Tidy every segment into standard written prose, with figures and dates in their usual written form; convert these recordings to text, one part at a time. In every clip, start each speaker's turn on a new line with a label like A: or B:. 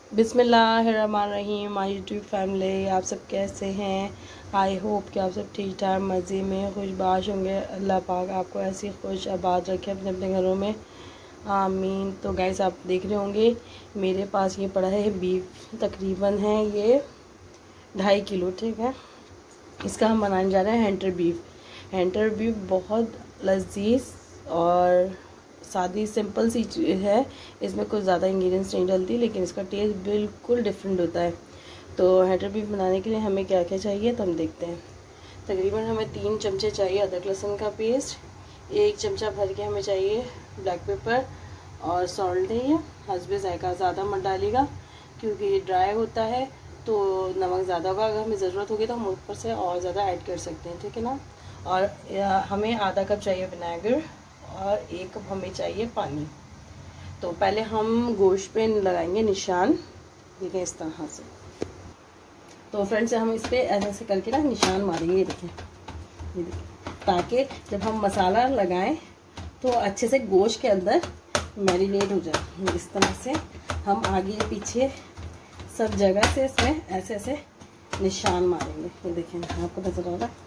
A: बिस्मिल्लाहिर्रहमानिर्रहीम। My YouTube family, आप सब कैसे हैं? आई होप कि आप सब ठीक ठाक मज़े में खुशबाश होंगे। अल्लाह पाक आपको ऐसी खुश आबाद रखे अपने अपने घरों में, आमीन। तो गाइस, आप देख रहे होंगे मेरे पास ये पड़ा है बीफ, तकरीबन है ये 2.5 किलो, ठीक है। इसका हम बनाने जा रहे हैं हैंटर बीफ। हैंटर बीफ बहुत लजीज और सादी सिंपल सी चीज़ है, इसमें कुछ ज़्यादा इंग्रेडिएंट्स नहीं डलती, लेकिन इसका टेस्ट बिल्कुल डिफरेंट होता है। तो हैंटर बीफ बनाने के लिए हमें क्या क्या चाहिए तो हम देखते हैं। तकरीबन हमें 3 चमचे चाहिए अदरक लहसुन का पेस्ट, 1 चमचा भर के हमें चाहिए ब्लैक पेपर और सॉल्ट है ये हस्बे जायका। ज़्यादा मत डालिएगा क्योंकि ये ड्राई होता है तो नमक ज़्यादा होगा। अगर हमें ज़रूरत होगी तो हम ऊपर से और ज़्यादा ऐड कर सकते हैं, ठीक है ना। और हमें आधा कप चाहिए विनेगर और 1 कप हमें चाहिए पानी। तो पहले हम गोश्त पे लगाएंगे निशान, देखें इस तरह से। तो फ्रेंड्स, हम इस पे ऐसे करके ना निशान मारेंगे, ये देखें, ताकि जब हम मसाला लगाएं तो अच्छे से गोश्त के अंदर मैरिनेट हो जाए। इस तरह से हम आगे पीछे सब जगह से इसमें ऐसे ऐसे निशान मारेंगे। ये देखें, आपको नजर आ रहा है,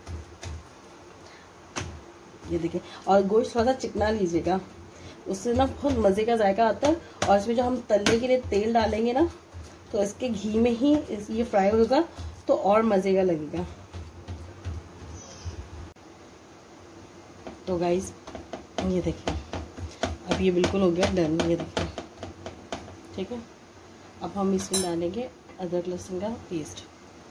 A: ये देखिए। और गोश्त थोड़ा सा चिकना लीजिएगा, उससे ना बहुत मज़े का जायका आता है। और इसमें जो हम तलने के लिए तेल डालेंगे ना, तो इसके घी में ही ये फ्राई होगा तो और मज़े का लगेगा। तो गाइस, ये देखिए, अब ये बिल्कुल हो गया डन, ये देखिए, ठीक है। अब हम इसमें डालेंगे अदरक लहसुन का पेस्ट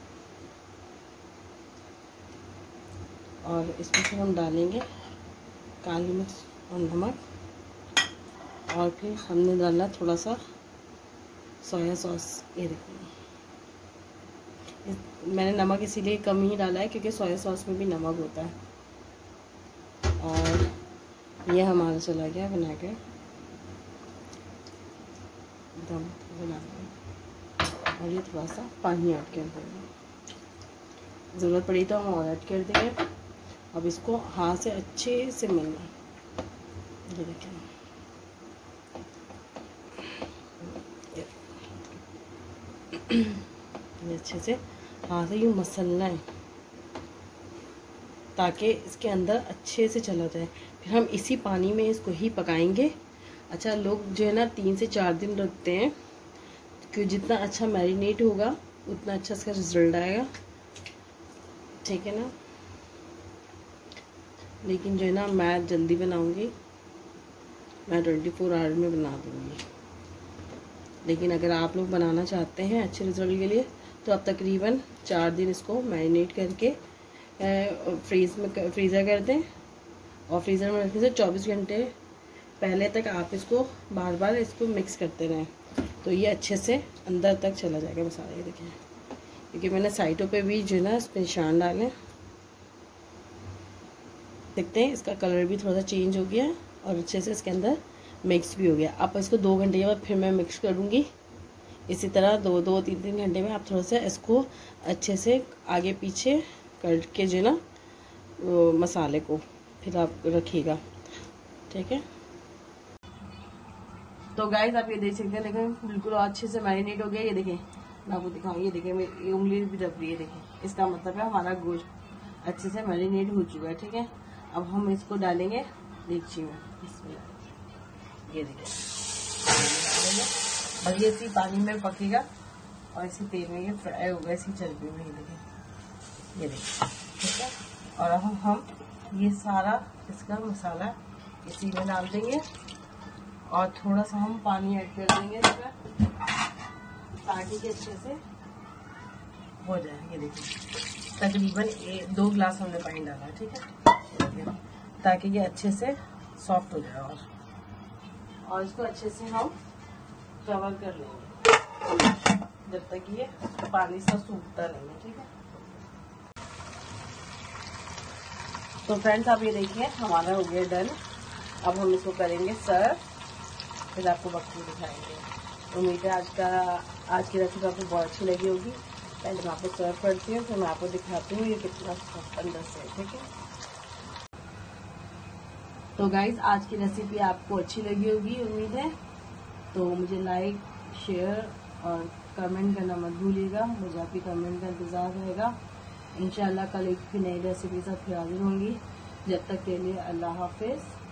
A: और इसमें फिर हम डालेंगे काली मिर्च और नमक, और फिर हमने डाला थोड़ा सा सोया सॉस। ये देखिए, मैंने नमक इसीलिए कम ही डाला है क्योंकि सोया सॉस में भी नमक होता है। और ये हमारा चला गया विनेगर, दम बनाना। और ये थोड़ा सा पानी ऐड कर देंगे, ज़रूरत पड़ी तो हम और ऐड कर देंगे। अब इसको हाथ से अच्छे से मिलना, ये देखिए, ये अच्छे से हाथ से यूँ मसलना है ताकि इसके अंदर अच्छे से चला जाए। फिर हम इसी पानी में इसको ही पकाएंगे। अच्छा, लोग जो है ना 3 से 4 दिन रखते हैं क्योंकि जितना अच्छा मैरिनेट होगा उतना अच्छा इसका रिजल्ट आएगा, ठीक है ना। लेकिन जो है ना, मैं जल्दी बनाऊंगी, मैं 24 आवर में बना दूंगी। लेकिन अगर आप लोग बनाना चाहते हैं अच्छे रिजल्ट के लिए तो आप तकरीबन 4 दिन इसको मैरिनेट करके फ्रीज़र कर दें, और फ्रीज़र में रखने से 24 घंटे पहले तक आप इसको बार बार इसको मिक्स करते रहें तो ये अच्छे से अंदर तक चला जाएगा मसाला। ये देखें, क्योंकि मैंने साइडों पे भी जो है ना इस पर निशान डालें। देखते हैं, इसका कलर भी थोड़ा सा चेंज हो गया और अच्छे से इसके अंदर मिक्स भी हो गया। अब इसको 2 घंटे के बाद फिर मैं मिक्स करूँगी। इसी तरह 2-3 घंटे में आप थोड़ा सा इसको अच्छे से आगे पीछे करके जो है ना मसाले को फिर आप रखिएगा, ठीक है। तो गाइस, आप ये देख सकते हैं, देखें बिल्कुल अच्छे से मैरिनेट हो गया। ये देखें, मैं आपको दिखाऊँ, ये देखें मेरी उंगली भी दब रही है, देखें। इसका मतलब है हमारा गोश्त अच्छे से मैरिनेट हो चुका है, ठीक है। अब हम इसको डालेंगे देगची में, इसमें ये देखिए, और ये इसी पानी में पकेगा और इसी तेल में ये फ्राई होगा, इसी चर्बी में। ये देखिए, ठीक है। और अब हम ये सारा इसका मसाला इसी में डाल देंगे और थोड़ा सा हम पानी ऐड कर देंगे इसमें ताकि ये अच्छे से हो जाए। ये देखिए, तकरीबन 2 गिलास हमने पानी डाला, ठीक है, ताकि ये अच्छे से सॉफ्ट हो जाए। और इसको अच्छे से हम कवर कर लेंगे जब तक ये पानी से सूखता रहेगा, ठीक है। तो फ्रेंड्स, आप ये देखिए, हमारा हो गया डन। अब हम इसको करेंगे सर्व, फिर आपको वक्त दिखाएंगे। उम्मीद है आज की रेसिपी आपको बहुत अच्छी लगी होगी। पहले मैं आपको सर्व करती हूँ, फिर मैं आपको दिखाती हूँ ये कितना अंदर से, ठीक है। तो गाइज, आज की रेसिपी आपको अच्छी लगी होगी उम्मीद है। तो मुझे लाइक, शेयर और कमेंट करना मत भूलिएगा, मुझे आपकी कमेंट का इंतज़ार रहेगा। इंशाल्लाह कल एक भी नई रेसिपी के साथ फिर हाजिर होंगी। जब तक के लिए अल्लाह हाफिज़।